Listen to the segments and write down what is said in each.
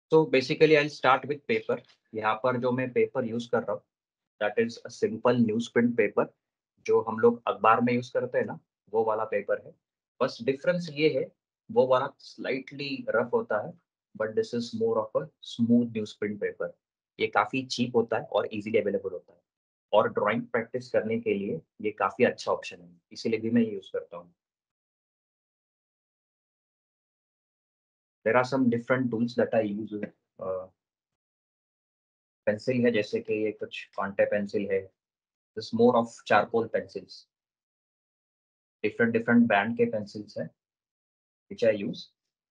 So basically I start with paper. यहाँ पर जो मैं पेपर यूज कर रहा हूँ that is a simple news print paper, जो हम लोग अखबार में यूज करते हैं ना, वो वाला पेपर है। बस डिफरेंस ये है, वो वाला स्लाइटली रफ होता है, but this is more of a smooth news print paper. ये काफी चीप होता है और इजीली अवेलेबल होता है, और ड्राइंग प्रैक्टिस करने के लिए ये काफी अच्छा ऑप्शन है, इसीलिए भी मैं यूज करता हूँ। There are some different tools that I use. Pencil है, जैसे कि ये कुछ कॉन्टे पेंसिल है, this more of charcoal pencils. Different different brand के पेंसिल्स हैं विच आई यूज।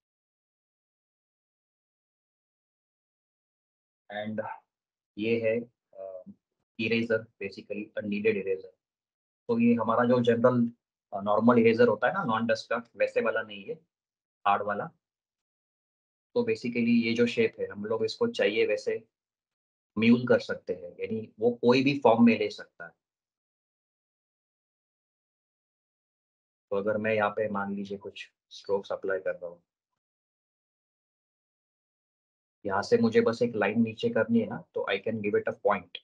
एंड ये है इरेजर, बेसिकली नीडेड इरेजर। तो ये हमारा जो जनरल नॉर्मल इरेजर होता है ना, नॉन डस्ट का, वैसे वाला नहीं है, हार्ड वाला। तो बेसिकली ये जो शेप है, हम लोग इसको चाहिए वैसे म्यूल कर सकते हैं, यानी वो कोई भी फॉर्म में ले सकता है। तो अगर मैं यहाँ पे मान लीजिए कुछ स्ट्रोक्स अप्लाई कर रहा हूँ, यहाँ से मुझे बस एक लाइन नीचे करनी है ना, तो I can give it a point,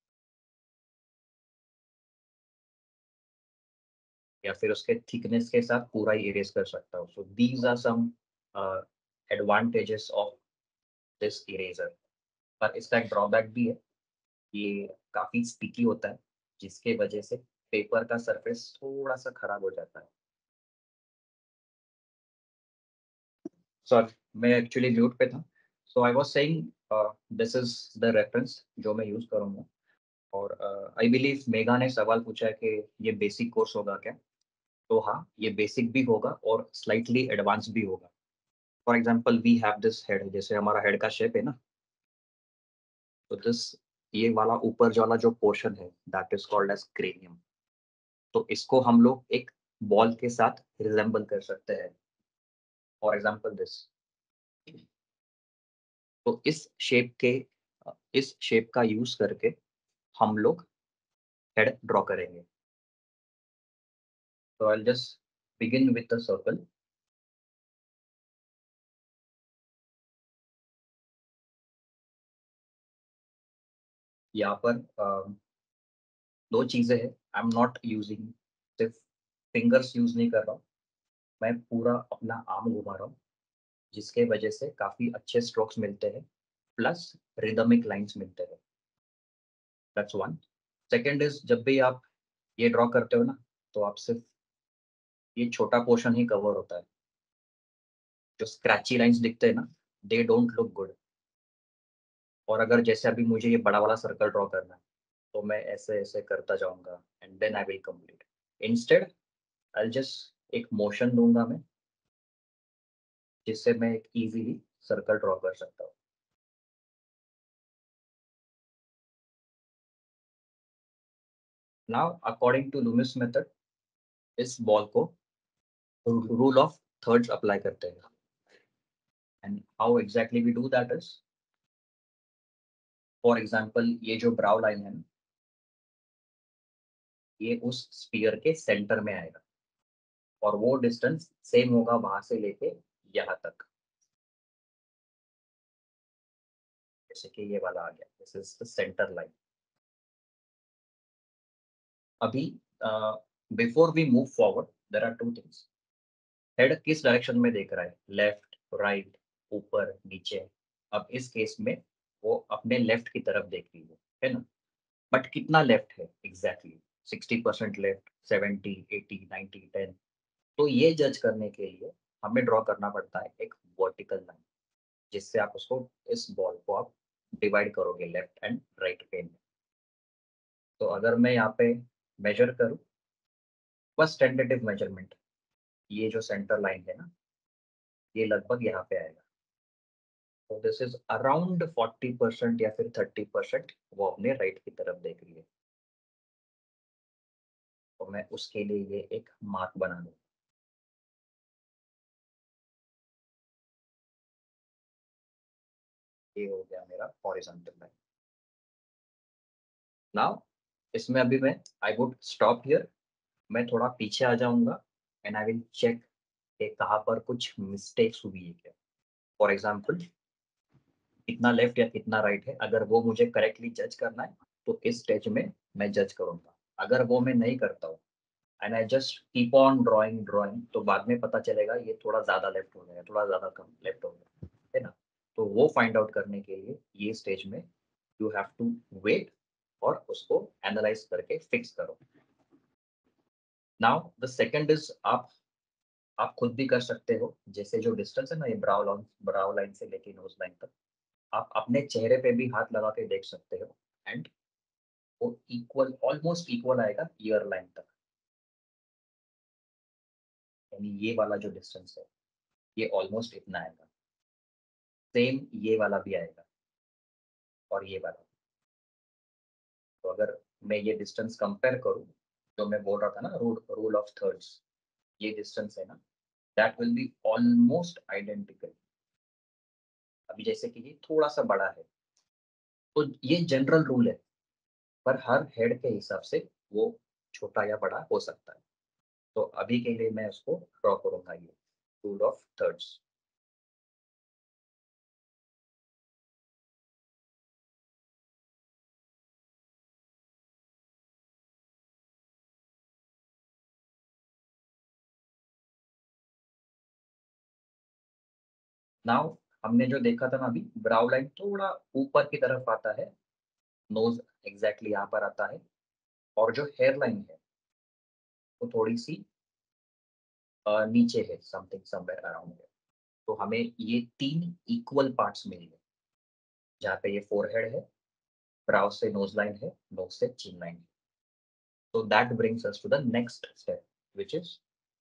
या फिर उसके थिकनेस के साथ पूरा ही इरेज कर सकता हूँ। So these are some advantages of this eraser. पर इसका एक ड्रॉबैक भी है, ये काफ़ी स्टिकी होता है, जिसके वजह से पेपर का सरफेस थोड़ा सा खराब हो जाता है। सॉरी, मैं एक्चुअली म्यूट पे था। So I was saying this is the reference जो मैं यूज़ करूँगा। और आई बिलीव मेगा ने सवाल पूछा है कि ये बेसिक कोर्स होगा क्या? तो हाँ, ये बेसिक भी होगा और स्लाइटली एडवांस भी होगा। For example we have this head, जैसे हमारा हेड का शेप है ना, तो दिस, ये वाला ऊपर जो वाला जो पोर्शन है that is called as cranium. तो इसको हम लोग एक बॉल के साथ रिजेंबल कर सकते हैं। For example this. तो इस शेप का यूज करके हम लोग हेड ड्रॉ करेंगे। तो I just begin with the circle. यहाँ पर दो चीजें हैं। आई एम नॉट यूजिंग, सिर्फ फिंगर्स यूज नहीं कर रहा हूँ, मैं पूरा अपना आर्म घुमा रहा हूँ, जिसके वजह से काफी अच्छे स्ट्रोक्स मिलते हैं, प्लस रिदमिक लाइंस मिलते हैं। That's one. सेकंड इज, जब भी आप ये ड्रॉ करते हो ना, तो आप सिर्फ ये छोटा पोर्शन ही कवर होता है। जो स्क्रैची लाइंस दिखते हैं ना, दे डोंट लुक गुड। और अगर जैसे अभी मुझे ये बड़ा वाला सर्कल ड्रॉ करना है, तो मैं ऐसे ऐसे करता जाऊंगा and then I will complete. Instead I just एक मोशन दूंगा मैं, जिससे मैं एक इजीली सर्कल ड्रॉ कर सकता हूँ। Now according to Loomis method, इस बॉल को रूल ऑफ थर्ड्स अप्लाई करते हैं। And how exactly we do that is, for example ये जो ब्राउ लाइन है ना, ये उस स्फीयर के सेंटर में आएगा, और वो डिस्टेंस सेम होगा वहां से लेके यहाँ तक। जैसे कि ये वाला आ गया, this is the centre line. अभी before we move forward, there are two things. Head किस डायरेक्शन में देख रहा है, लेफ्ट, राइट, ऊपर, नीचे? अब इस केस में वो अपने लेफ्ट की तरफ देख रही है ना? बट कितना लेफ्ट है एग्जैक्टली? 60% लेफ्ट, 70, 80, 90, 10? तो ये जज करने के लिए हमें ड्रॉ करना पड़ता है एक वर्टिकल लाइन, जिससे आप उसको, इस बॉल को आप डिवाइड करोगे लेफ्ट एंड राइट पे में। तो अगर मैं यहाँ पे मेजर करूँ, बस टेंटेटिव मेजरमेंट, ये जो सेंटर लाइन है ना, ये लगभग यहाँ पे आएगा। तो दिस इज अराउंड 40% या फिर 30% वो अपने राइट की तरफ देख रही है। तो मैं उसके लिए ये एक मार्क बना दूँ। ये हो गया मेरा हॉरिजॉन्टल लाइन। नाउ इसमें अभी मैं, आई वुड स्टॉप हियर, मैं थोड़ा पीछे आ जाऊंगा एंड आई विल चेक कि कहाँ पर कुछ मिस्टेक्स हुई है क्या। फॉर एग्जाम्पल कितना लेफ्ट या कितना राइट है, अगर वो मुझे करेक्टली जज करना है तो इस स्टेज में मैं जज करूँगा। अगर वो मैं नहीं करता हूँ and I just keep on drawing तो बाद में पता चलेगा ये थोड़ा ज़्यादा लेफ्ट हो गया, थोड़ा ज़्यादा कम लेफ्ट हो गया, है ना? तो वो फाइंड आउट करने के लिए ये स्टेज में यू हैव टू वेट और उसको एनालाइज़ करके फिक्स करो। नाउ द सेकंड इज़ आप खुद भी कर सकते हो, जैसे जो डिस्टेंस है ना ये ब्राउ लाइन से लेके नोज़ लाइन तक, आप अपने चेहरे पे भी हाथ लगा के देख सकते हो एंड वो इक्वल ऑलमोस्ट इक्वल आएगा ईयर लाइन तक। यानी ये वाला जो डिस्टेंस है, ये ऑलमोस्ट इतना आएगा। सेम ये वाला भी आएगा और ये वाला। तो अगर मैं ये डिस्टेंस कंपेयर करूँ, तो मैं बोल रहा था ना रूल रूल ऑफ थर्ड्स, ये डिस्टेंस है ना, that will be almost identical. अभी जैसे कि ये थोड़ा-सा बड़ा है, तो ये जनरल रूल है, पर हर हेड के हिसाब से वो छोटा या बड़ा हो सकता है। तो अभी के लिए मैं उसको ड्रॉ करूँगा ये, रूल ऑफ थर्ड्स। नाउ हमने जो देखा था ना अभी, ब्राउ लाइन थोड़ा ऊपर की तरफ आता है, नोज़ एग्ज़ैक्टली यहाँ पर आता है और जो हेयर लाइन है, वो थोड़ी-सी नीचे है, समथिंग समवेयर अराउंड है। तो हमें ये 3 इक्वल पार्ट्स मिल गए, जहाँ पे ये फोरहेड है, ब्राउ से नोज़ लाइन है, नोज़ से चिन लाइन है। So that brings us to the next step, which is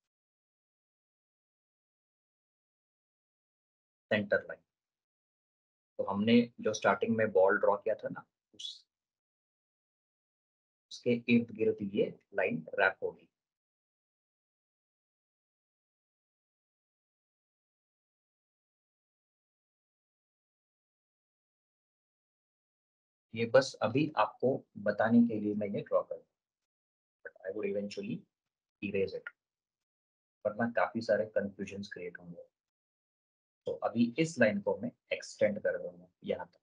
centre line. तो हमने जो स्टार्टिंग में बॉल ड्रॉ किया था ना, उसके इर्द-गिर्द ये लाइन रैप होगी। ये बस अभी आपको बताने के लिए मैं ये ड्रॉ कर रहा हूँ, but I would eventually erase it, वरना काफ़ी सारे कन्फ्यूजन्स क्रिएट होंगे। तो अभी इस लाइन को मैं एक्सटेंड कर दूँगा यहाँ तक।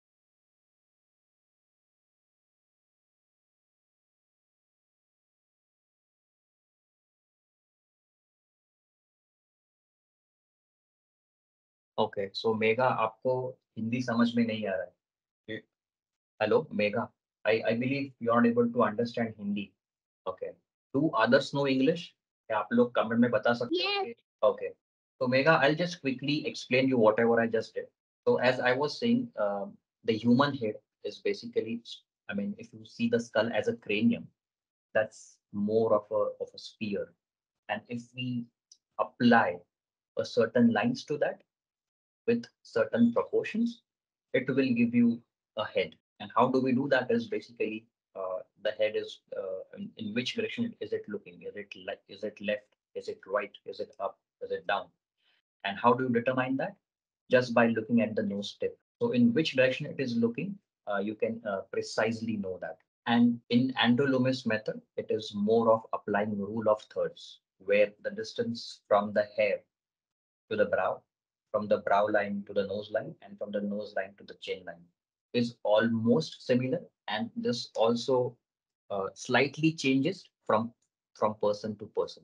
ओके, सो मेघा आपको हिंदी समझ में नहीं आ रहा है? Hello Megha, I believe you are able to understand Hindi. Okay. Do others know English? क्या आप लोग कमेंट में बता सकते हो? Yes. Okay. So Megha, I'll just quickly explain you whatever I just did. So as I was saying, the human head is basically, I mean, if you see the skull as a cranium, that's more of a sphere. And if we apply a certain lines to that with certain proportions, it will give you a head. And how do we do that is basically the head is in which direction is it looking? Is it left? Is it right? Is it up? Is it down? And how do you determine that? Just by looking at the nose tip. So in which direction it is looking, you can precisely know that. And in Andrew-Loomis method, it is more of applying rule of thirds, where the distance from the hair to the brow, from the brow line to the nose line, and from the nose line to the chin line is almost similar. And this also slightly changes from person to person.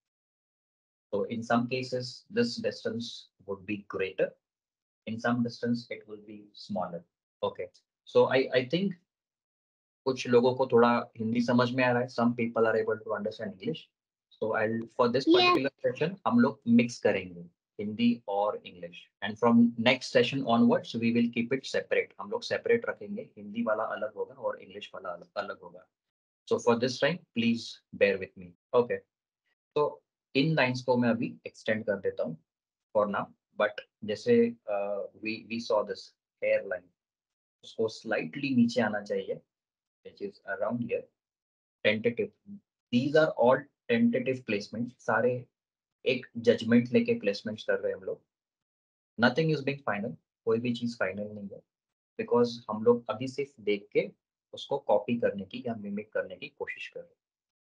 So in some cases, this distance would be greater. In some distance, it will be smaller. Okay. So I think कुछ लोगों को थोड़ा हिंदी समझ में आ रहा है. Some people are able to understand English. So I'll for this Yeah. particular session हम लोग mix करेंगे हिंदी और English. And from next session onwards we will keep it separate. हम लोग separate रखेंगे. हिंदी वाला अलग होगा और इंग्लिश वाला अलग होगा. So for this time, please bear with me. Okay. तो इन लाइन्स को मैं अभी एक्सटेंड कर देता हूँ फॉर नाउ. बट जैसे we saw this hair line, उसको स्लाइटली नीचे आना चाहिए, which is around here. Tentative, these are all tentative placement. सारे एक जजमेंट लेके प्लेसमेंट्स कर रहे हैं हम लोग. नथिंग इज बिग फाइनल, कोई भी चीज़ फाइनल नहीं है, बिकॉज हम लोग अभी सिर्फ देख के उसको कॉपी करने की या मिमिक करने की कोशिश कर रहे हैं.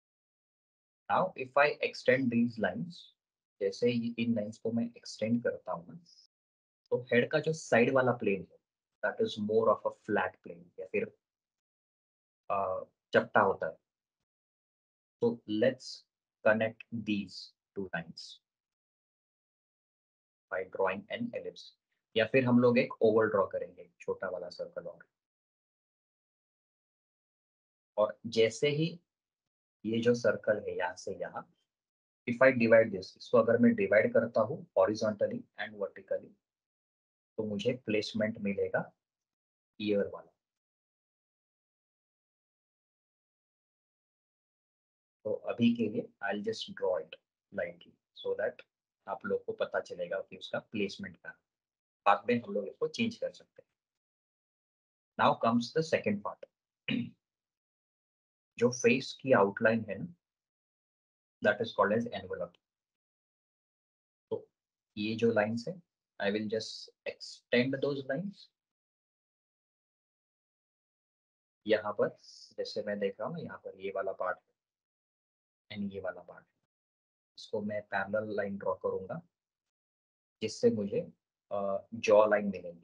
Now if I extend these lines, जैसे ही इन लाइन्स को मैं एक्सटेंड करता हूँ ना, तो हेड का जो साइड वाला प्लेन है that is more of a flat plane या फिर चपटा होता है. So let's connect these two lines by drawing an ellipse. या फिर हम लोग एक ओवल ड्रॉ करेंगे, छोटा वाला सर्कल. और जैसे ही ये जो सर्कल है यहाँ से यहाँ, इफ आई डिवाइड दिस, इसको अगर मैं डिवाइड करता हूँ हॉरिजॉन्टली एंड वर्टिकली, तो मुझे प्लेसमेंट मिलेगा ईयर वाला. तो अभी के लिए I will just draw it lightly so that आप लोग को पता चलेगा कि उसका प्लेसमेंट का. बाद में हम लोग इसको चेंज कर सकते हैं. Now comes the second part. जो फेस की आउटलाइन है ना, that is called as envelope. तो ये जो लाइंस है, I will just extend those lines. यहाँ पर जैसे मैं देख रहा हूँ ना, यहाँ पर ये वाला पार्ट है एंड ये वाला पार्ट है. इसको मैं पैरेलल लाइन ड्रॉ करूंगा, जिससे मुझे जॉ लाइन मिलेगी.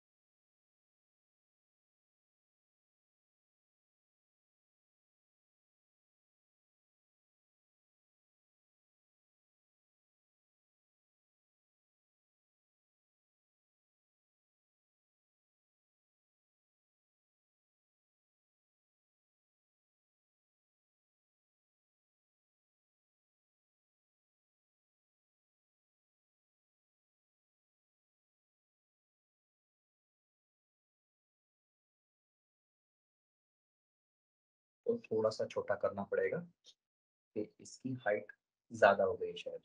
तो थोड़ा सा छोटा करना पड़ेगा कि इसकी हाइट ज्यादा हो गई शायद.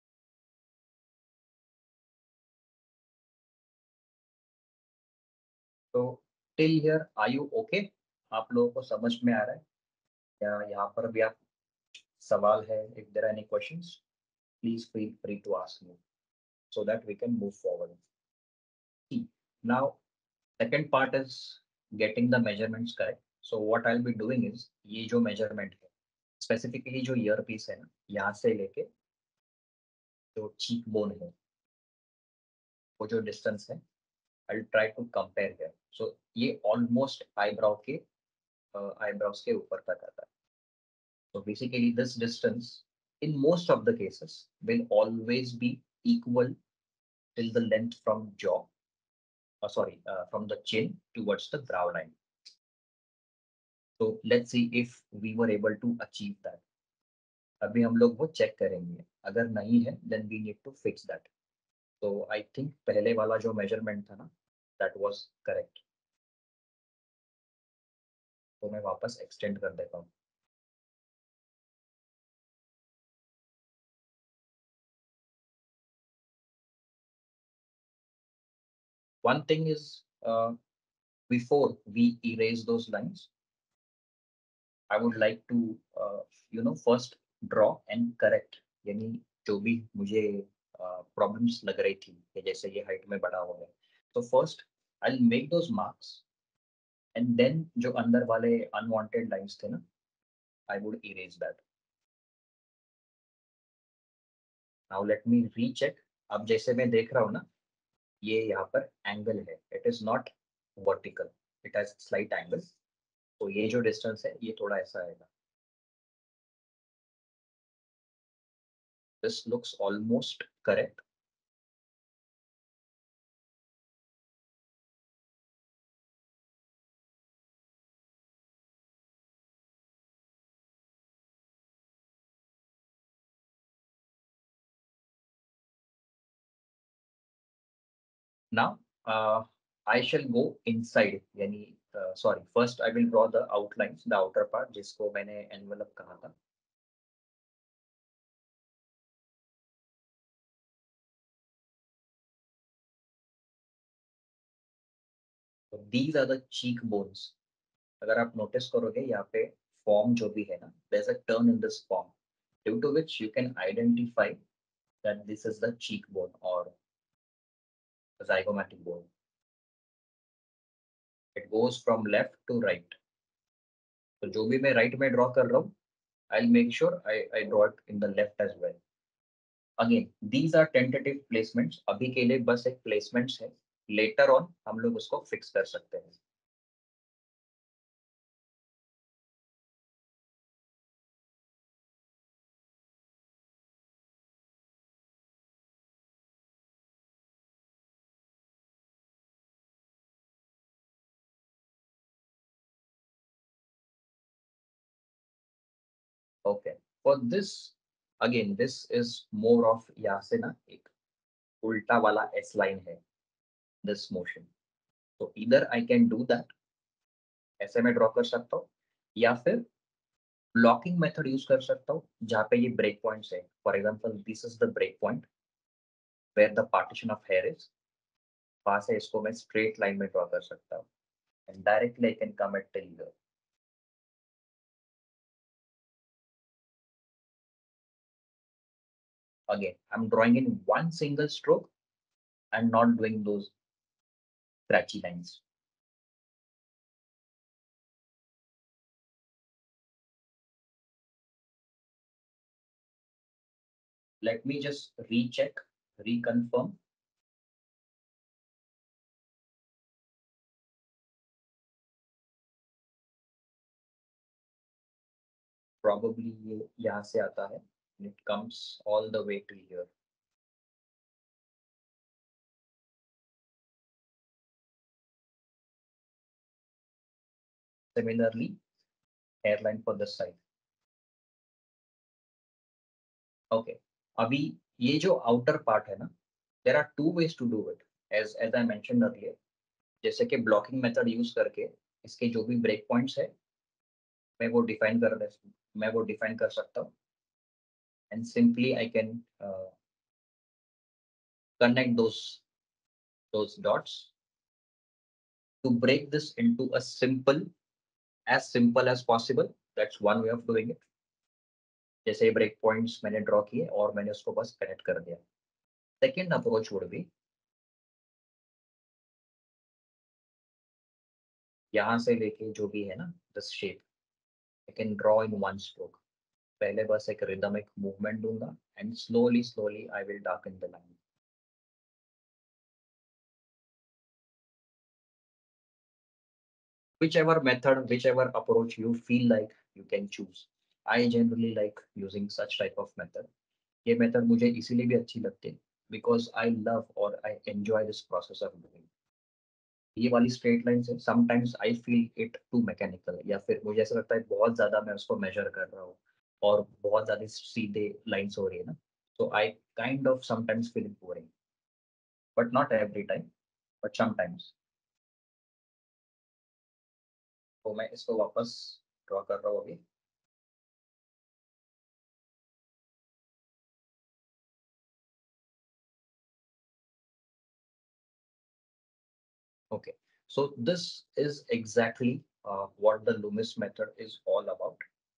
तो till here are you okay? आप लोगों को समझ में आ रहा है या यहाँ पर भी आप सवाल है? If there are any questions, please feel free to ask me so that we can move forward. See, now second part is getting the measurements correct. So what I'll be doing is ये जो measurement है, specifically जो ear piece है ना, यहाँ से लेके जो cheek bone है, वो जो distance है, I'll try to compare here. So ये almost eyebrow के eyebrows के ऊपर तक आता है. So basically this distance in most of the cases will always be equal till the length from jaw, from the chin towards the brow line. So let's see if we were able to achieve that. अभी हम लोग वो check करेंगे. अगर नहीं है then we need to fix that. So I think पहले वाला जो measurement था ना, that was correct. तो मैं वापस extend कर देता हूँ. One thing is, before we erase those lines, I would like to first draw and correct. यानी जो भी मुझे प्रॉब्लम्स लग रही थी कि जैसे ये हाइट में बड़ा हो गया, तो first I will make those marks and then जो अंदर वाले अनवांटेड लाइंस थे ना, I would erase that. Now let me recheck. अब जैसे मैं देख रहा हूँ ना, ये यहाँ पर एंगल है, it is not vertical, it has slight angle. तो ये जो डिस्टेंस है ये थोड़ा ऐसा आएगा. This looks almost correct. Now, I shall go inside. यानी sorry, first I will draw the outlines, the outer part जिसको मैंने envelope कहा था. So these are the cheekbones. अगर आप notice करोगे यहाँ पे form जो भी है ना, there's a turn in this form, due to which you can identify that this is the cheekbone or zygomatic bone. It goes from left to right. तो जो भी मैं right में draw कर रहा हूँ, I'll make sure I draw it in the left as well. Again, these are tentative placements. अभी के लिए बस एक placements है. लेटर ऑन हम लोग उसको फिक्स कर सकते हैं। Okay, for this again this is more of, यहाँ से ना एक उल्टा वाला एस लाइन है दिस मोशन। तो इधर आई कैन डू दैट, ऐसे मैं ड्रॉ कर सकता हूँ, या फिर ब्लॉकिंग मेथड यूज कर सकता हूँ जहाँ पे ये ब्रेक पॉइंट्स है। For example this is the break point where the partition of hair is, वहां से इसको मैं स्ट्रेट लाइन में ड्रॉ कर सकता हूँ and directly I can come at till here. Again, I'm drawing in one single stroke and not doing those scratchy lines. Let me just recheck, reconfirm. Probably ये यहाँ से आता है and it comes all the way to here. Similarly, hairline for this side. Okay. अभी ये जो outer part है ना, there are two ways to do it. As I mentioned earlier, जैसे कि blocking method use करके इसके जो भी break points है मैं वो define कर सकता हूँ and simply I can connect those dots to break this into a as simple as possible. That's one way of doing it. जैसे ब्रेक पॉइंट्स मैंने ड्रॉ किए और मैंने उसको बस कनेक्ट कर दिया। सेकेंड अप्रोच वुड बी, यहाँ से लेके जो भी है ना this shape, I can draw in one stroke. पहले बस एक रिदमिक मूवमेंट दूंगा and slowly slowly I will darken the line. Whichever method, whichever approach you feel like, you can choose. I generally like using such type of method. ये method मुझे इसीलिए भी अच्छी लगती है बिकॉज आई लव और I enjoy this process of doing. ये वाली स्ट्रेट लाइन से sometimes I feel it too mechanical, या फिर मुझे ऐसा लगता है बहुत ज्यादा मैं उसको मेजर कर रहा हूँ और बहुत ज्यादा सीधे लाइंस हो रही है ना, तो I kind of sometimes feel boring, but not every time, but sometimes. तो मैं इसको वापस ड्रॉ कर रहा हूँ अभी। Okay, so this is exactly what the Loomis method is all about.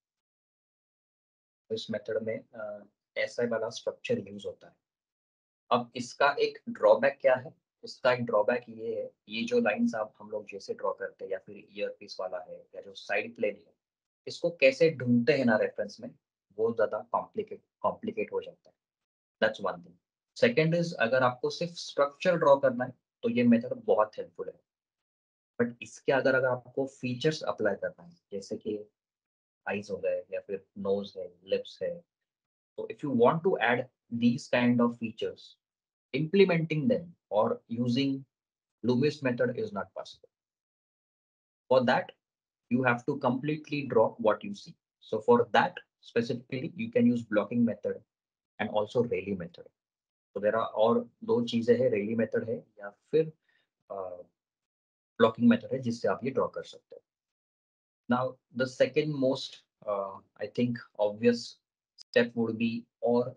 इस मेथड में ऐसा वाला स्ट्रक्चर यूज होता है। अब इसका एक ड्रॉबैक क्या है? इसका एक ड्रॉबैक ये है, ये जो लाइंस आप हम लोग जैसे ड्रॉ करते हैं या फिर ईयर पीस वाला है या जो साइड प्लेन है, इसको कैसे ढूंढते हैं ना रेफरेंस में, वो ज्यादा कॉम्प्लिकेट हो जाता है। That's one thing. Second is, अगर आपको सिर्फ स्ट्रक्चर ड्रॉ करना है तो ये मेथड बहुत हेल्पफुल है। बट इसके अगर अगर आपको फीचर्स अप्लाई करना है, जैसे कि आईज हो गए या फिर नोज है, लिप्स है, so if you want to add these kind of features, implementing them or using Loomis method is not possible. For that, you have to completely draw what you see. So for that specifically, you can use blocking method and also Rayleigh method. So there are और दो चीजें हैं, Rayleigh method है या फिर blocking method है जिससे आप ये draw कर सकते हो। Now the second most I think obvious step would be, or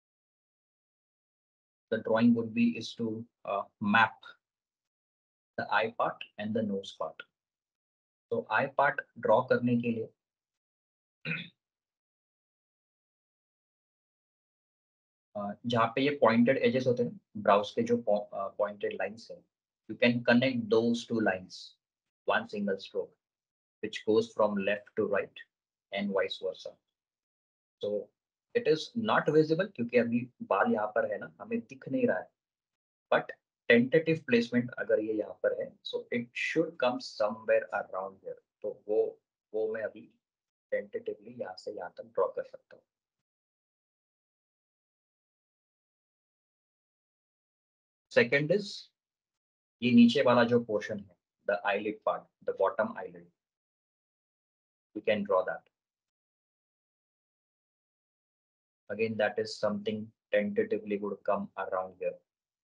the drawing would be, is to map the eye part and the nose part. तो आई पार्ट ड्रॉ करने के लिए जहाँ पे ये पॉइंटेड एजेस होते हैं ब्राउज के जो पॉइंटेड लाइंस है, you can connect those two lines one single stroke which goes from left to right and vice versa. So it is not visible क्योंकि अभी बाल यहाँ पर है ना, हमें दिख नहीं रहा है, बट टेंटेटिव प्लेसमेंट अगर ये यहाँ पर है, so it should come somewhere around here. तो वो मैं अभी टेंटेटिवली यहाँ से यहाँ तक ड्रॉ कर सकता हूँ। सेकेंड इज ये नीचे वाला जो पोर्शन है, the eyelid part, the bottom eyelid, we can draw that. Again that is something tentatively would come around here.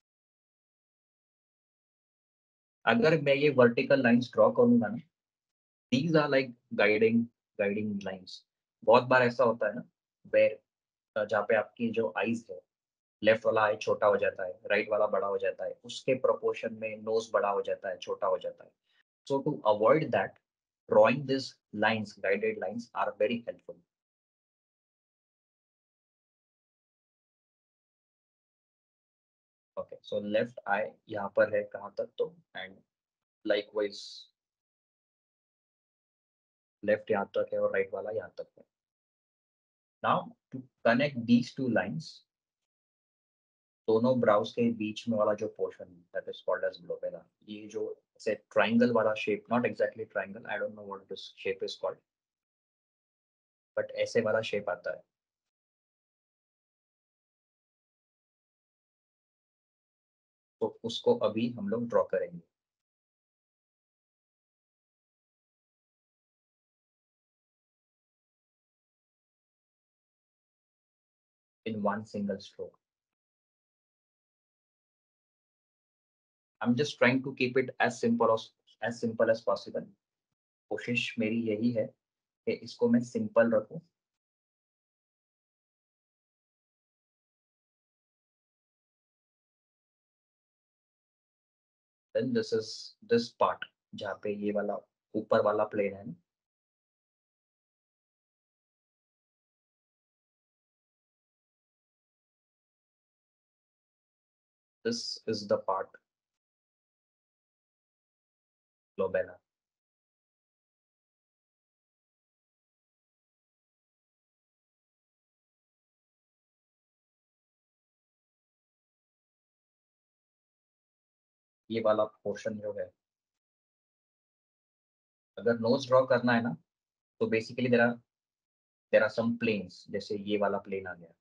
अगर मैं ये वर्टिकल लाइंस ड्रॉ करूंगा ना, these are like guiding lines. बहुत बार ऐसा होता है ना, वेर जहाँ पे आपकी जो आईज है, लेफ्ट वाला आई छोटा हो जाता है, राइट वाला बड़ा हो जाता है, उसके प्रोपोर्शन में नोज बड़ा हो जाता है, छोटा हो जाता है। So to avoid that, drawing this lines, guided lines are very helpful. Okay, so left eye यहाँ पर है कहाँ तक, तो एंड लाइकवाइज लेफ्ट यहाँ तक है और राइट वाला यहाँ तक है। Now to connect these two lines, दोनों ब्राउज के बीच में वाला जो पोर्शन है, that is called as glabella. ये जो ऐसे ट्राइंगल वाला shape, not exactly triangle, I don't know what this shape is called, but ऐसे वाला शेप आता है। तो उसको अभी हम लोग ड्रॉ करेंगे in one single stroke. I am just trying to keep it as possible. कोशिश मेरी यही है कि इसको मैं सिंपल रखूं। Then this is this part, जहाँ पे ये वाला ऊपर वाला प्लेन है, this is the part glabella. ये वाला पोर्शन जो है, अगर नोज ड्रॉ करना है ना, तो basically there are some planes, जैसे ये वाला प्लेन आ गया,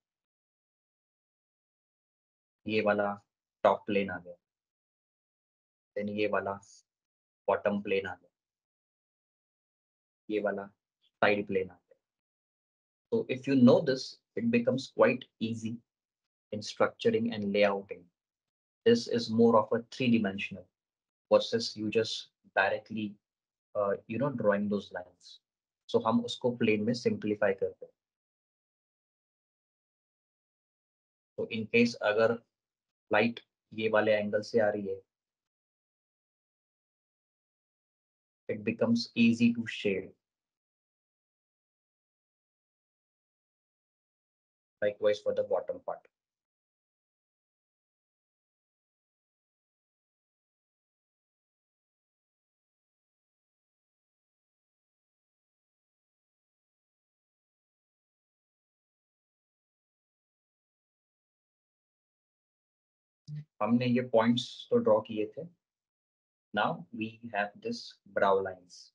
ये वाला टॉप प्लेन आ गया, देन ये वाला बॉटम प्लेन आ गया, ये वाला साइड प्लेन आ गया। So if you know this, it becomes quite easy in structuring and layouting. This is more of a three-dimensional versus you just directly, drawing those lines. So हम उसको plane में simplify करते हैं. तो in case अगर light ये वाले angle से आ रही है, it becomes easy to shade. Likewise for the bottom part. हमने ये points तो draw किए थे. Now we have this brow lines.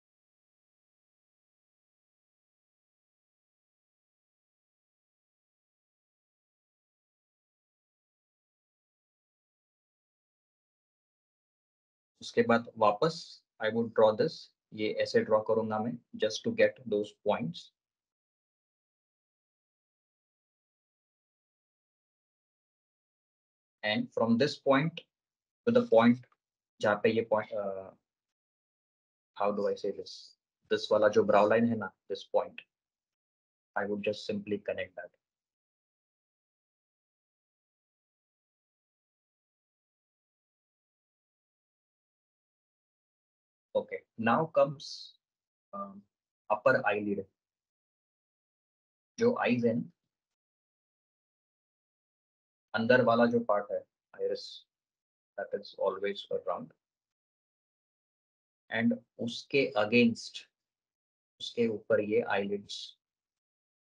उसके बाद वापस आई वुड ड्रॉ दिस, ये ऐसे ड्रॉ करूंगा मैं, just to get those points. And from this point to the point जहाँ पे ये पॉइंट, हाउ डू आई से दिस वाला जो ब्राउ लाइन है ना, this point, I would just simply connect that. Okay, now comes upper eyelid, जो eyes है ना, अंदर वाला जो पार्ट है, iris, that is always around, and उसके अगेंस्ट, उसके ऊपर ये आईलिड्स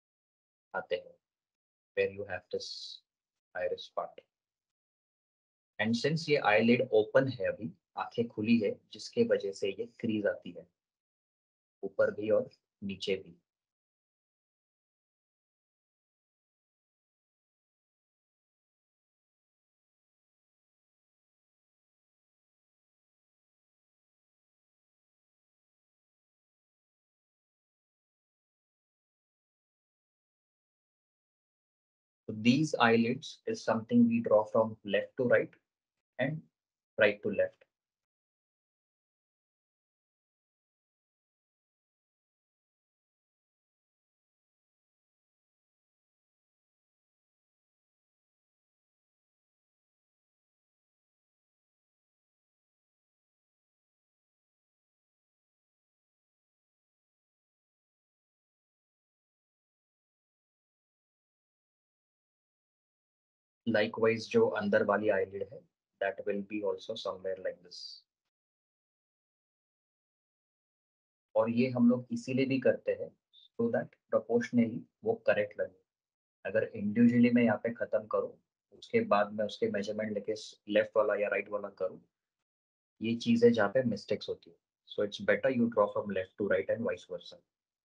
आते हैं, where you have this iris part. And since ये आईलिड ओपन है अभी, आंखें खुली है, जिसके वजह से ये क्रीज आती है ऊपर भी और नीचे भी. So these eyelids is something we draw from left to right and right to left. Likewise, जो अंदर वाली eyelid है, that will be also somewhere like this. और ये हम लोग इसीलिए भी करते हैं so that proportionally वो करेक्ट लगे. अगर इंडिविजुअली मैं यहाँ पे खत्म करूँ, उसके बाद मैं उसके मेजरमेंट लेके लेफ्ट वाला या राइट वाला करूँ, ये चीज़ है जहाँ पे मिस्टेक्स होती है. So it's better you draw from left to right and vice versa.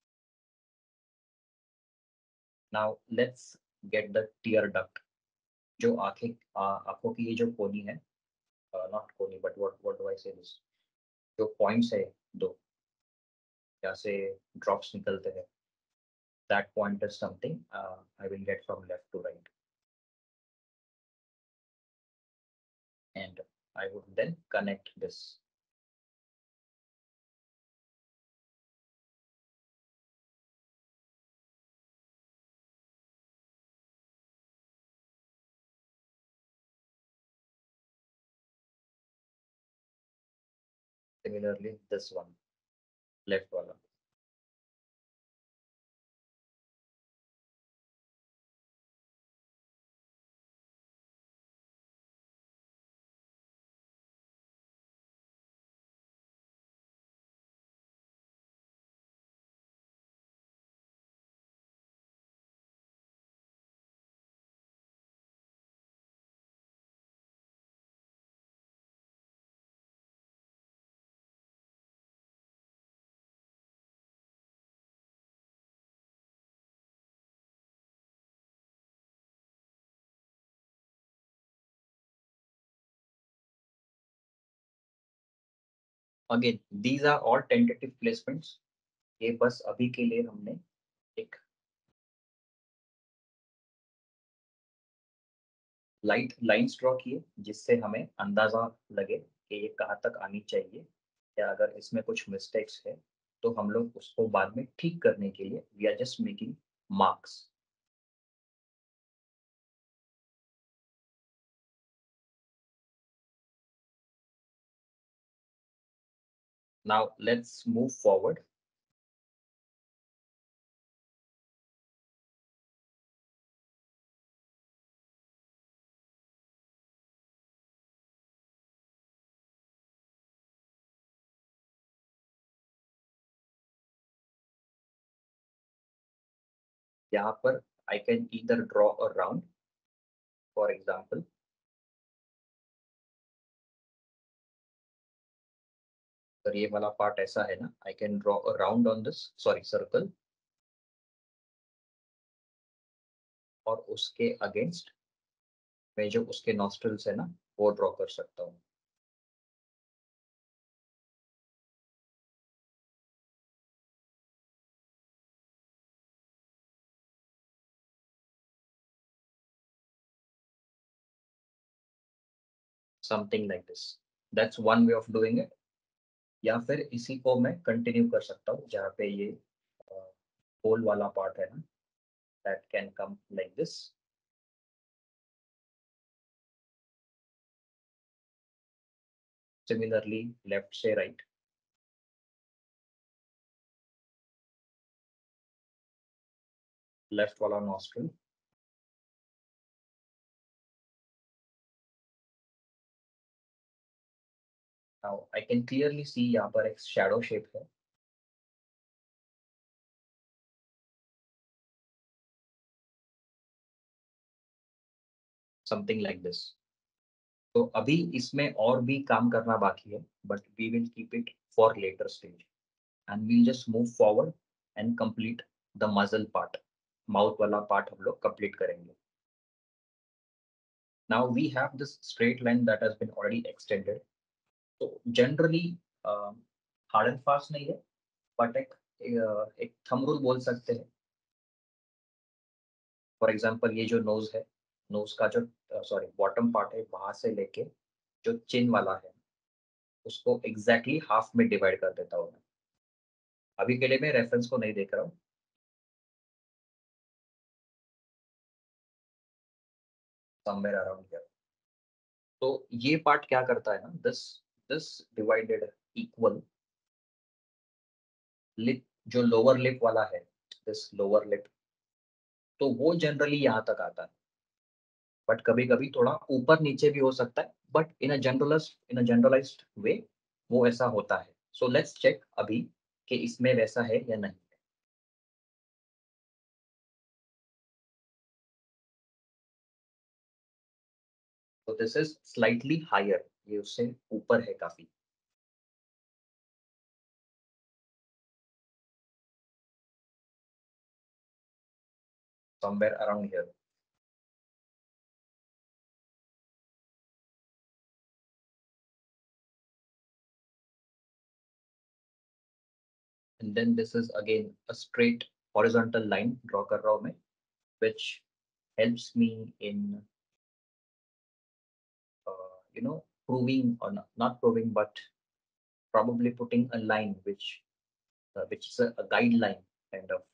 Now let's get the tear duct. जो आंखों की ये जो कोनी है, नॉट कोनी बट व्हाट डू आई से दिस, जो पॉइंट्स है दो, जहाँ से ड्रॉप्स निकलते हैं, that point is something I will get from left to right, and I would then connect this. Similarly, this one, left wala. Again, these are all tentative placements. ये बस अभी के लिए हमने एक लाइट लाइंस ड्रॉ किए, जिससे हमें अंदाजा लगे कि ये कहाँ तक आनी चाहिए, या अगर इसमें कुछ मिस्टेक्स है तो हम लोग उसको बाद में ठीक करने के लिए we are just making marks. Now let's move forward. यहाँ पर I can either draw a round. For example, अगर ये वाला पार्ट ऐसा है ना, I can draw a round on this, sorry circle, और उसके अगेंस्ट मैं जो उसके नॉस्ट्रल्स है ना, वो ड्रॉ कर सकता हूँ. Something like this. That's one way of doing it. या फिर इसी को मैं कंटिन्यू कर सकता हूँ जहाँ पे ये होल वाला पार्ट है ना, that can come like this. Similarly left से राइट, लेफ्ट वाला nostril. Now I can clearly see यहाँ पर एक शैडो शेप है. Something like this. तो अभी इसमें और भी काम करना बाकी है, but we will keep it for later stage and we'll just move forward and complete the muscle part. Mouth वाला पार्ट हम लोग कंप्लीट करेंगे। Now we have this straight line that has been already extended. तो generally hard and fast नहीं है, but एक thumb rule बोल सकते हैं। फॉर एग्जांपल ये जो नोज है, नोज का जो सॉरी बॉटम पार्ट है, वहां से लेके जो चिन वाला है, उसको एग्जैक्टली हाफ में डिवाइड कर देता हूँ मैं। अभी के लिए मैं रेफरेंस को नहीं देख रहा हूँ। Somewhere around here. तो ये पार्ट क्या करता है ना, this this divided equal lip, जो लोअर लिप वाला है, दिस लोअर लिप, तो वो जनरली यहाँ तक आता है, बट कभी कभी थोड़ा ऊपर नीचे भी हो सकता है, बट इन अ जनरलाइज्ड वे वो ऐसा होता है। सो लेट्स चेक अभी कि इसमें वैसा है या नहीं। तो दिस इज स्लाइटली हायर, ये उससे ऊपर है काफी। Somewhere around here. And then this is again a straight horizontal line draw कर रहा हूं मैं, which helps me in proving, or not proving, but probably putting a line which is a guideline kind of.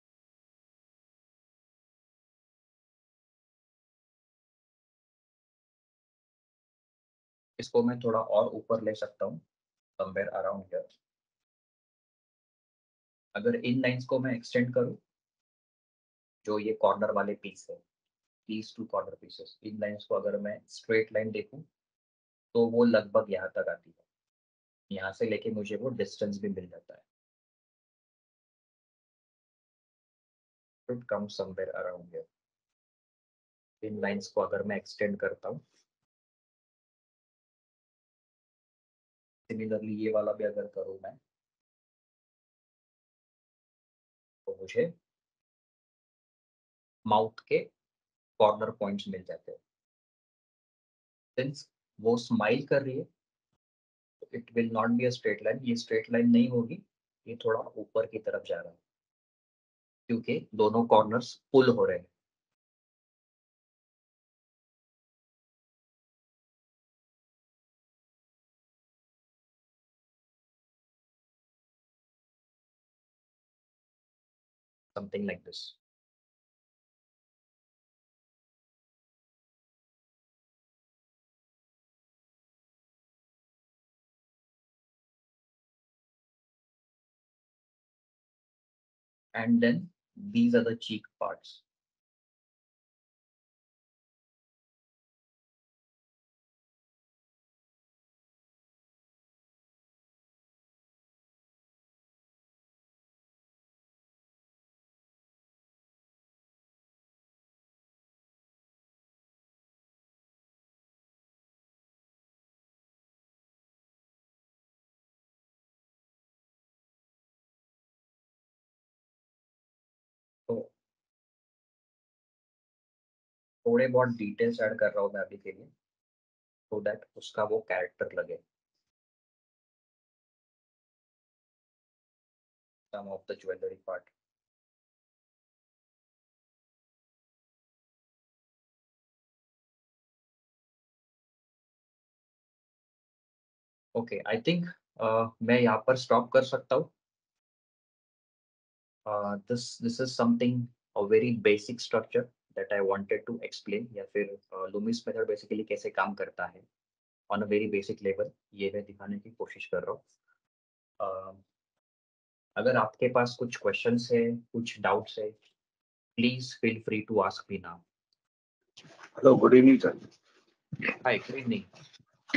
इसको मैं थोड़ा और ऊपर ले सकता हूँ, somewhere around here। अगर इन लाइंस को मैं एक्सटेंड करूँ, जो ये कॉर्नर वाले पीस है, these टू कॉर्नर पीसेस, इन लाइंस को अगर मैं स्ट्रेट लाइन देखूं, तो वो लगभग यहाँ तक आती है। यहाँ से लेके मुझे वो डिस्टेंस भी मिल जाता है। should come somewhere around here। इन लाइंस को अगर मैं एक्सटेंड करता हूँ, सिमिलरली ये वाला भी अगर करूँ मैं, तो मुझे माउथ के कॉर्नर पॉइंट्स मिल जाते हैं। सिंस वो स्माइल कर रही है, तो it will not be a straight line, ये स्ट्रेट लाइन नहीं होगी, ये थोड़ा ऊपर की तरफ जा रहा है, क्योंकि दोनों कॉर्नर्स पुल हो रहे हैं। Something like this. And then these are the cheek parts। तो थोड़े बहुत डिटेल्स ऐड कर रहा हूँ मैं अभी के लिए, सो दैट उसका वो कैरेक्टर लगे। Some of the jewellery part. Okay, I think मैं यहाँ पर स्टॉप कर सकता हूँ। This is something a very basic structure that I wanted to explain, या फिर लूमिस मेथड बेसिकली कैसे काम करता है on a very basic level, ये मैं दिखाने की कोशिश कर रहा हूँ। अगर आपके पास कुछ क्वेश्चंस है, कुछ डाउट्स है, please feel free to ask me now. Hello, good evening sir. Hi, good evening.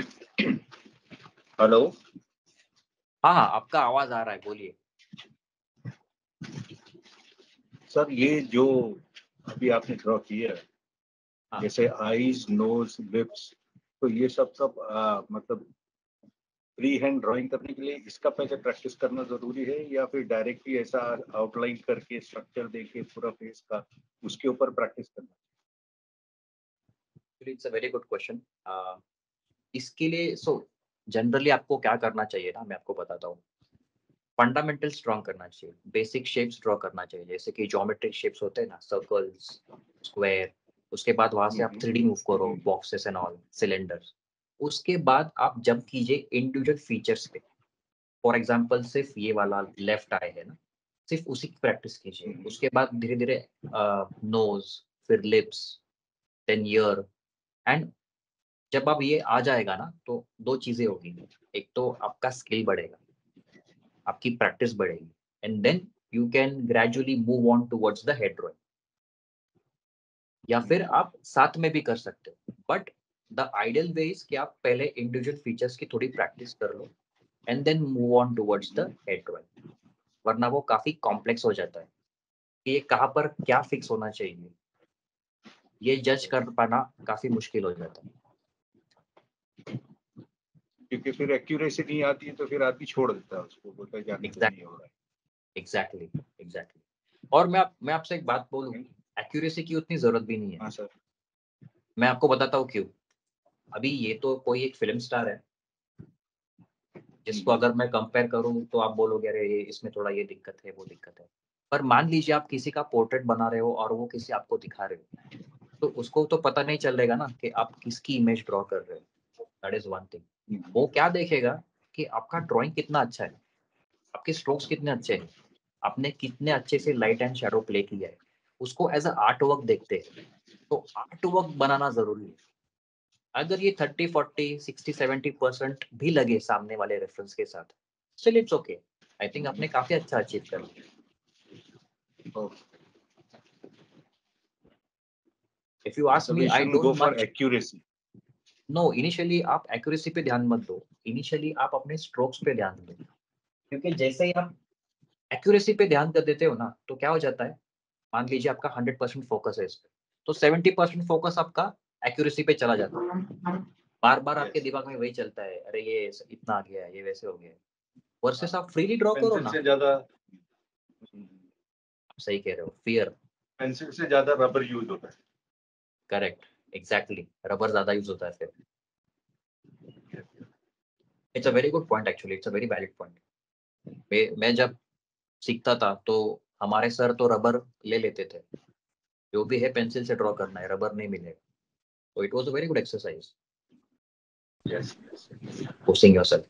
Hello. हाँ हाँ, आपका आवाज आ रहा है, बोलिए। सर, ये जो अभी आपने ड्रॉ किया है, हाँ जैसे आईज, नोज, लिप्स, तो ये सब मतलब फ्री हैंड ड्राइंग करने के लिए इसका पहले प्रैक्टिस करना जरूरी है, या फिर डायरेक्टली ऐसा आउटलाइन करके स्ट्रक्चर देके पूरा फेस का उसके ऊपर प्रैक्टिस करना? It's a very good question. इसके लिए जनरली आपको क्या करना चाहिए ना, मैं आपको बताता हूँ। फंडामेंटल स्ट्रॉन्ग करना चाहिए, बेसिक शेप्स ड्रॉ करना चाहिए, जैसे कि ज्योमेट्रिक शेप्स होते हैं ना, सर्कल्स, स्क्वायर। उसके बाद वहां से आप 3D मूव करो, बॉक्सेस एंड ऑल, सिलेंडर्स। उसके बाद आप जंप कीजिए इंडिविजुअल फीचर्स पे। फॉर एग्जांपल सिर्फ ये वाला लेफ्ट आई है ना, सिर्फ उसी की प्रैक्टिस कीजिए। उसके बाद धीरे धीरे नोज, फिर लिप्स, देन ईयर। एंड जब आप ये आ जाएगा ना, तो दो चीजें होगी। एक तो आपका स्किल बढ़ेगा, आपकी प्रैक्टिस बढ़ेगी, and then you can gradually move on towards the head drawing. या फिर आप साथ में भी कर सकते हो, but the ideal way is कि आप पहले इंडिविजुअल फीचर्स की थोड़ी प्रैक्टिस कर लो, and then move on towards the head drawing. वरना वो काफी कॉम्प्लेक्स हो जाता है कि ये कहाँ पर क्या फिक्स होना चाहिए, ये जज कर पाना काफी मुश्किल हो जाता है। क्योंकि फिर एक्यूरेसी नहीं आती है तो फिर आदमी छोड़ देता है उसको, बोलता है जाने तो नहीं हो रहा है। Exactly, exactly. और मैं आपसे एक बात बोलूं, एक्यूरेसी की उतनी जरूरत भी नहीं है। हाँ सर। मैं आपको बताता हूँ क्यों। अभी ये तो कोई एक फिल्म स्टार है, जिसको अगर मैं कंपेयर करूँ तो आप बोलोगे अरे इसमें थोड़ा ये दिक्कत है, वो दिक्कत है। पर मान लीजिए आप किसी का पोर्ट्रेट बना रहे हो और वो किसी आपको दिखा रहे हो, तो उसको तो पता नहीं चलेगा ना कि आप किसकी इमेज ड्रॉ कर रहे हो। That is one thing. वो क्या देखेगा कि आपका ड्राइंग कितना अच्छा है, आपके स्ट्रोक्स कितने अच्छे हैं, आपने कितने अच्छे से लाइट एंड शैडो प्ले किया है। उसको एज अ आर्ट वर्क देखते हैं। तो आर्ट वर्क बनाना जरूरी है। अगर ये 30, 40, 60, 70% भी लगे सामने वाले रेफरेंस के साथ, still it's okay. I think आपने काफी अच्छा अचीव कर लिया। इफ यू आस्क मतलब me, we I shouldn't don't go for much. Accuracy. No, initially आप एक्यूरेसी पे ध्यान मत दो। इनिशियली आप अपने स्ट्रोक्स पे ध्यान दो, क्योंकि जैसे ही आप एक्यूरेसी पे ध्यान कर देते हो ना, तो क्या हो जाता है। मान लीजिए आपका 100% फोकस है इस पे, तो 70% फोकस आपका एक्यूरेसी पे चला जाता है। बार बार आपके यस। दिमाग में वही चलता है, अरे ये इतना आ गया है, ये वैसे हो गया है। वर्सेस आप फ्रीली ड्रॉ करो पेंसिल ना। से ज्यादा आप सही कह रहे हो, फियर। पेंसिल से ज्यादा रबर यूज होता करेक्ट, एग्जैक्टली, रबर ज्यादा यूज होता है फिर। है। It's a very good point, actually it's a very valid point. मैं जब सीखता था तो हमारे सर तो रबर ले लेते थे। जो भी है पेंसिल से ड्रॉ करना है, रबर नहीं मिलेगा। तो it was a very good exercise, yes yes. Pushing yourself.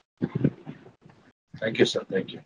Thank you sir, thank you.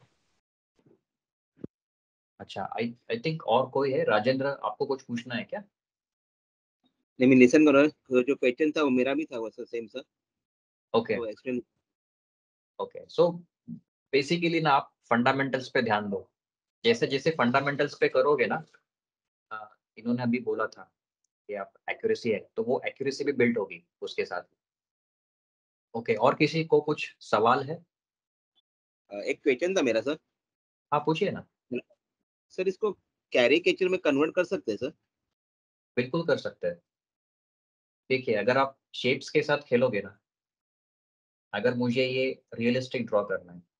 अच्छा, आई आई थिंक और कोई है, राजेंद्र, आपको कुछ पूछना है क्या? नहीं, मैं लिसन कर रहा हूँ। जो क्वेश्चन था वो मेरा भी था वैसा सेम सर। ओके, तो एक्सप्लेन। ओके। सो बेसिकली ना आप फंडामेंटल्स पे ध्यान दो। जैसे जैसे फंडामेंटल्स पे करोगे ना, इन्होंने अभी बोला था कि आप एक्यूरेसी है, तो वो एक्यूरेसी भी बिल्ड होगी उसके साथ। ओके, और किसी को कुछ सवाल है? एक क्वेश्चन था मेरा सर। हाँ, पूछिए ना। सर इसको कैरिकेचर में कन्वर्ट कर सकते हैं सर? बिल्कुल कर सकते हैं। देखिए, अगर आप शेप्स के साथ खेलोगे ना, अगर मुझे ये रियलिस्टिक ड्रॉ करना है,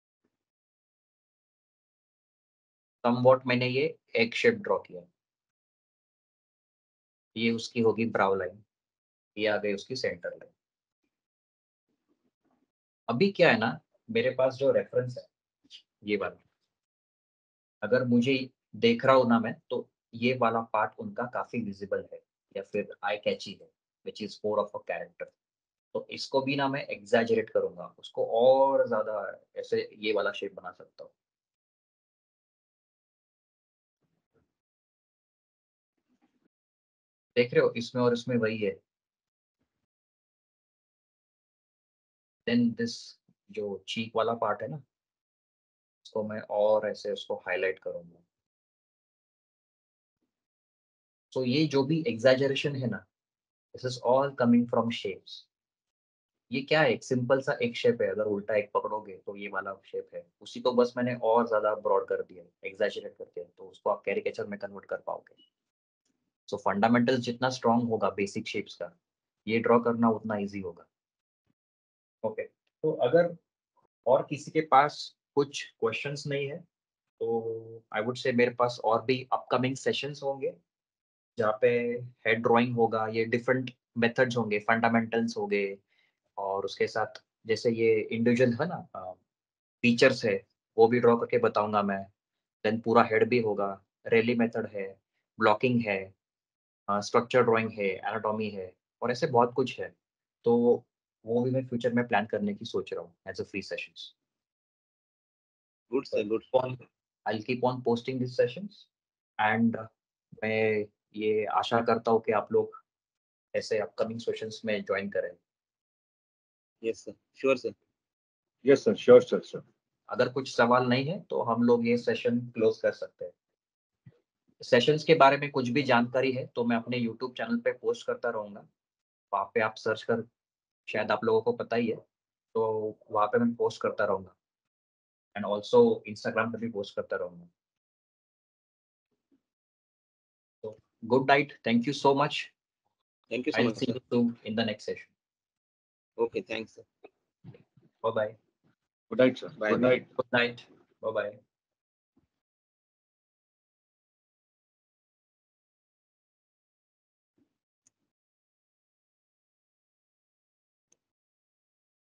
समवॉट मैंने ये एक शेप ड्रॉ किया, ये उसकी होगी ब्राउ लाइन, ये आ गई उसकी सेंटर लाइन। अभी क्या है ना, मेरे पास जो रेफरेंस है ये वाला, अगर मुझे देख रहा हूँ ना मैं, तो ये वाला पार्ट उनका काफी विजिबल है, या फिर आई कैची है, which is more of a character. तो इसको भी ना मैं एग्जैजरेट करूंगा, उसको और ज्यादा ऐसे ये वाला शेप बना सकता हूँ। देख रहे हो, इसमें और इसमें वही है। देन दिस जो चीक वाला पार्ट है ना, इसको मैं और ऐसे उसको हाईलाइट करूंगा। सो ये जो भी एग्जैजरेशन है ना, this is all coming from shapes. ये क्या है, एक सिंपल सा एक शेप है, अगर उल्टा एक पकड़ोगे तो ये वाला शेप है, उसी को बस मैंने और ज्यादा ब्रॉड कर दिया, एग्जैजरेट कर दिया, तो उसको आप कैरिकेचर में कन्वर्ट कर पाओगे। सो फंडामेंटल्स जितना स्ट्रांग होगा बेसिक शेप्स का, ये ड्रॉ करना उतना इजी होगा। ओके, तो अगर और किसी के पास कुछ क्वेश्चंस नहीं है तो आई वुड से मेरे पास और भी अपकमिंग सेशंस होंगे जहाँ पे हेड ड्राइंग होगा, ये डिफरेंट मेथड्स होंगे, फंडामेंटल्स हो गए और उसके साथ जैसे ये इंडिविजुअल है ना फीचर्स है वो भी ड्रॉ करके बताऊंगा मैं। देन पूरा हेड भी होगा, रैली मेथड है, ब्लॉकिंग है, स्ट्रक्चर ड्राइंग है, एनाटॉमी है और ऐसे बहुत कुछ है। तो वो भी मैं फ्यूचर में प्लान करने की सोच रहा हूँ as a free sessions. Good sir, good. I'll keep on posting these sessions and मैं ये आशा करता हूँ कि आप लोग ऐसे अपकमिंग सेशंस में ज्वाइन करें। Yes sir, sure sir. Yes sir, sure sir, sir. अगर कुछ सवाल नहीं है तो हम लोग ये सेशन क्लोज कर सकते हैं। सेशंस के बारे में कुछ भी जानकारी है तो मैं अपने यूट्यूब चैनल पे पोस्ट करता रहूँगा। वहाँ पे आप सर्च कर, शायद आप लोगों को पता ही है, तो वहाँ पे मैं पोस्ट करता रहूँगा एंड ऑल्सो इंस्टाग्राम पे भी पोस्ट करता रहूँगा। तो good night, thank you so much. Thank you so I'll much see sir. you soon in the next session. Okay, thanks sir. Bye bye. Good night sir, bye good bye. Night. Good night. Bye bye.